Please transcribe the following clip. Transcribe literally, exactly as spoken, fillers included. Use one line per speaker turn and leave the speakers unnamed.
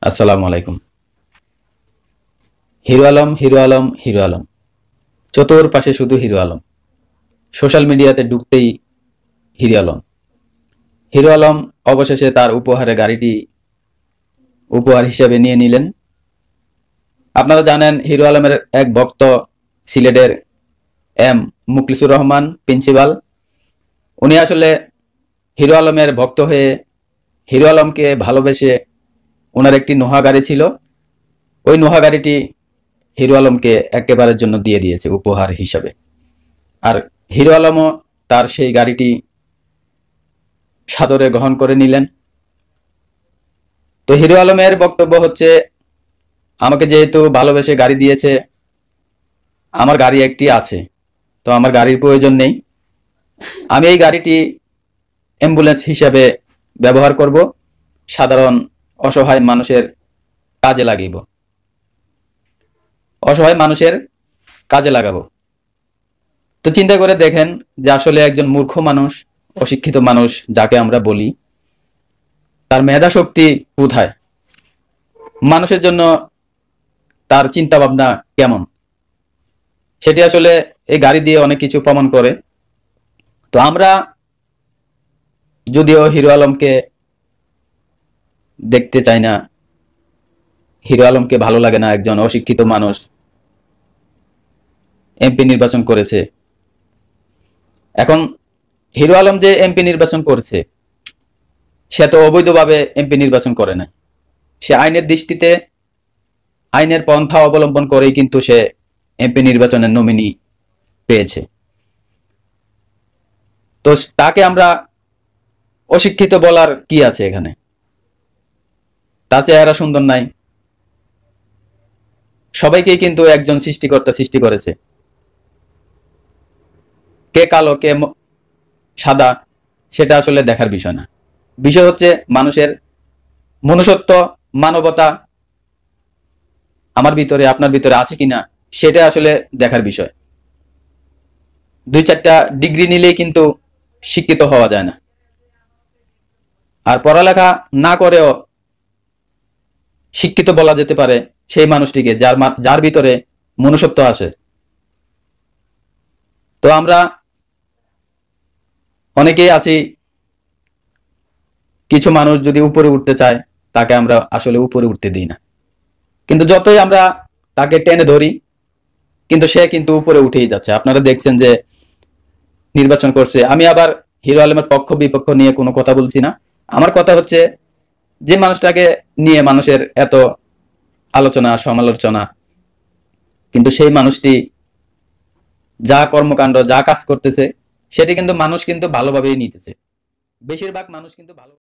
আসসালামু আলাইকুম। হিরো আলম, হিরো আলম, হিরো আলম, চতুর্পাশে শুধু হিরো আলম। সোশ্যাল মিডিয়াতে ঢুকতেই হিরো আলম। হিরো আলম অবশেষে তার উপহারের গাড়িটি উপহার হিসেবে নিয়ে নিলেন। আপনারা জানেন হিরো আলমের এক ভক্ত সিলেটের এম মুখলিসুর রহমান প্রিন্সিপাল, উনি আসলে হিরো আলমের ভক্ত হয়ে হিরো আলমকে ভালোবেসে ওনার একটি নোহা গাড়ি ছিল, ওই নোহা গাড়িটি হিরো আলমকে একেবারের জন্য দিয়ে দিয়েছে উপহার হিসাবে। আর হিরো আলমও তার সেই গাড়িটি সাদরে গ্রহণ করে নিলেন। তো হিরো আলমের বক্তব্য হচ্ছে, আমাকে যেহেতু ভালোবেসে গাড়ি দিয়েছে, আমার গাড়ি একটি আছে, তো আমার গাড়ির প্রয়োজন নেই, আমি এই গাড়িটি অ্যাম্বুলেন্স হিসাবে ব্যবহার করব, সাধারণ অসহায় মানুষের কাজে লাগিব, অসহায় মানুষের কাজে লাগাবো। তো চিন্তা করে দেখেন যে আসলে একজন মূর্খ মানুষ, অশিক্ষিত মানুষ যাকে আমরা বলি, তার মেধা শক্তি কোথায়, মানুষের জন্য তার চিন্তা ভাবনা কেমন, সেটি আসলে এই গাড়ি দিয়ে অনেক কিছু প্রমাণ করে। তো আমরা যদিও হিরো আলমকে দেখতে চাই না, হিরো আলমকে ভালো লাগে না, একজন অশিক্ষিত মানুষ এমপি নির্বাচন করেছে। এখন হিরো আলম যে এমপি নির্বাচন করেছে, সে তো অবৈধভাবে এমপি নির্বাচন করে না, সে আইনের দৃষ্টিতে আইনের পন্থা অবলম্বন করেই কিন্তু সে এমপি নির্বাচনের নমিনি পেয়েছে। তো তাকে আমরা অশিক্ষিত বলার কি আছে এখানে? তার চেহারা সুন্দর নাই, সবাইকেই কিন্তু একজন সৃষ্টিকর্তা সৃষ্টি করেছে, কে কালো কে সাদা সেটা আসলে দেখার বিষয় না। বিষয় হচ্ছে মানুষের মনুষ্যত্ব, মানবতা আমার ভিতরে আপনার ভিতরে আছে কিনা, সেটা আসলে দেখার বিষয়। দুই চারটা ডিগ্রি নিলেই কিন্তু শিক্ষিত হওয়া যায় না। আর পড়ালেখা না করেও শিক্ষিত বলা যেতে পারে সেই মানুষটিকে যার যার ভিতরে মনুষ্যত্ব আছে। তো আমরা অনেকেই আছি, কিছু মানুষ যদি উপরে উঠতে চায় তাকে আমরা আসলে উপরে উঠতে দিই না, কিন্তু যতই আমরা তাকে টেনে ধরি কিন্তু সে কিন্তু উপরে উঠেই যাচ্ছে। আপনারা দেখছেন যে নির্বাচন করছে। আমি আবার হিরো আলমের পক্ষ বিপক্ষ নিয়ে কোনো কথা বলছি না, আমার কথা হচ্ছে যে মানুষটাকে নিয়ে মানুষের এত আলোচনা সমালোচনা, কিন্তু সেই মানুষটি যা কর্মকাণ্ড যা কাজ করতেছে সেটি কিন্তু মানুষ কিন্তু ভালোভাবেই নিতেছে, বেশিরভাগ মানুষ কিন্তু ভালো।